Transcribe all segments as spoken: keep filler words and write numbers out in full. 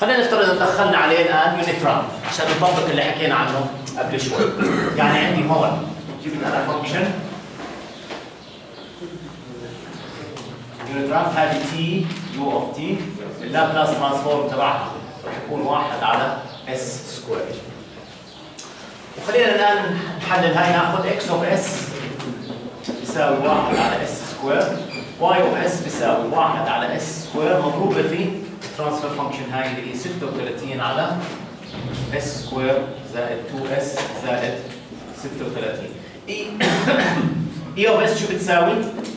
خلينا نفترض ان دخلنا عليه الان يونت رامب عشان نطبق اللي حكينا عنه قبل شوي. يعني عندي هون جبت انا فانكشن يونت رامب هذه تي يو اوف تي، اللابلاس ترانسفورم تبعها راح يكون واحد على اس سكوير. وخلينا الان نحلل هاي، ناخذ اكس اوف اس بيساوي واحد على اس سكوير، واي اوف اس بيساوي واحد على اس سكوير مضروبه في الترانسفير فانكشن هاي اللي هي ستة وثلاثين على اس سكوير زائد اثنين اس زائد ستة وثلاثين. اي اي اوف اس شو بتساوي؟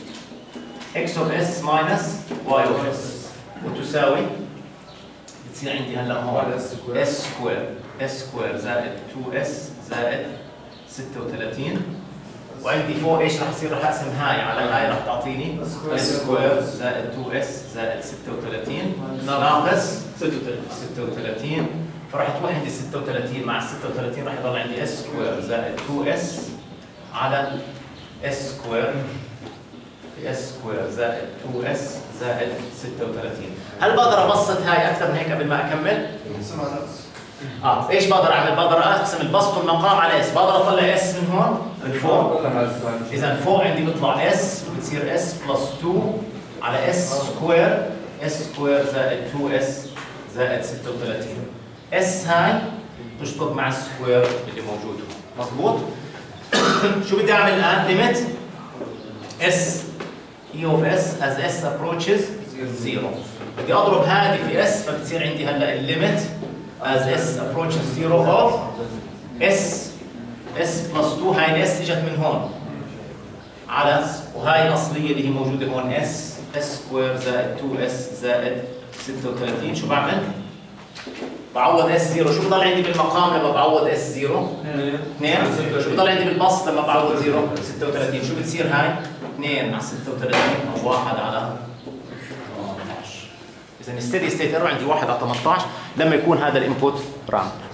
اكس اوف اس ماينس واي اوف اس، وتساوي بتصير عندي هلا هون اس سكوير اس سكوير زائد اثنين اس زائد ستة وثلاثين، وعندي فوق ايش راح يصير؟ راح اقسم هاي على هاي راح تعطيني اس سكوير زائد اثنين اس زائد ستة وثلاثين ناقص ستة وثلاثين، فراح تروح عندي ستة وثلاثين مع ستة وثلاثين راح يضل عندي اس سكوير زائد اثنين اس على اس سكوير في اس سكوير زائد اثنين اس زائد ستة وثلاثين. هل بقدر ابسط هاي اكثر من هيك قبل ما اكمل؟ اه ايش بقدر اعمل؟ بقدر اقسم البسط والمقام على اس، بقدر اطلع اس من هون من فوق. اذا فوق عندي بيطلع اس بتصير اس بلس اثنين على اس سكوير اس سكوير زائد اثنين اس زائد ستة وثلاثين. اس هاي تشطب مع السكوير اللي موجود هون، مضبوط؟ شو بدي اعمل الان؟ ليميت اس e of s as s approaches zero. بدي اضرب هذه في s فبتصير عندي هلا الليميت as s approaches zero of s s plus اثنين. هاي الاس اجت من هون على، وهاي الاصليه اللي هي موجوده هون s s سكوير زائد اثنين اس زائد ستة وثلاثين. شو بعمل؟ بعوض اس صفر. شو بضل عندي بالمقام لما بعوض اس صفر؟ اثنين. شو بضل عندي بالبسط لما بعوض صفر؟ ستة وثلاثين. شو بتصير هاي؟ اثنين على ستة وثلاثين او واحد على ثمانية عشر. اذا الستيدي ستيت ايرور عندي واحد على ثمانية عشر لما يكون هذا الانبوت رامب.